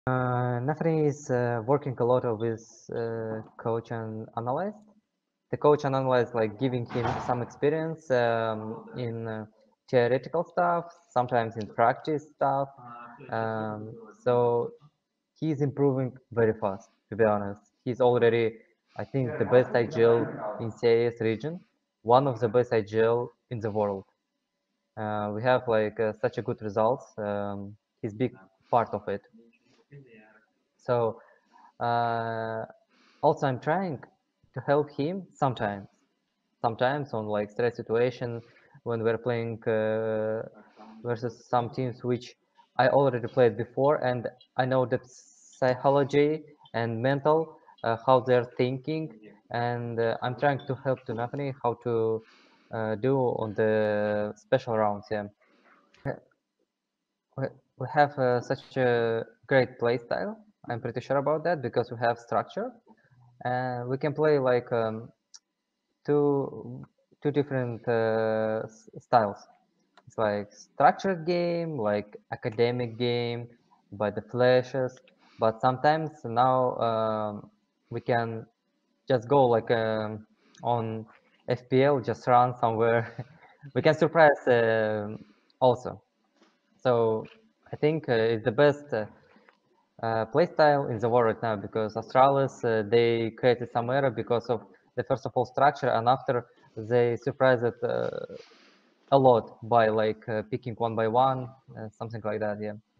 Nafri is working a lot with coach and analyst. The coach and analyst like giving him some experience in theoretical stuff, sometimes in practice stuff. So he's improving very fast, to be honest. He's already, I think, the best IGL in CIS region, one of the best IGL in the world. We have like such a good results. He's big part of it. So also I'm trying to help him sometimes on like stress situation when we're playing versus some teams which I already played before, and I know the psychology and mental how they're thinking, and I'm trying to help to Nafani how to do on the special rounds. Yeah, we have such a great play style. I'm pretty sure about that because we have structure, and we can play like two different styles. It's like structured game, like academic game by the flashes. But sometimes now we can just go like on FPL, just run somewhere. We can surprise also. So I think it's the best playstyle in the world right now because Astralis they created some error because of the first of all structure, and after they surprised it a lot by like picking one by one, something like that. Yeah.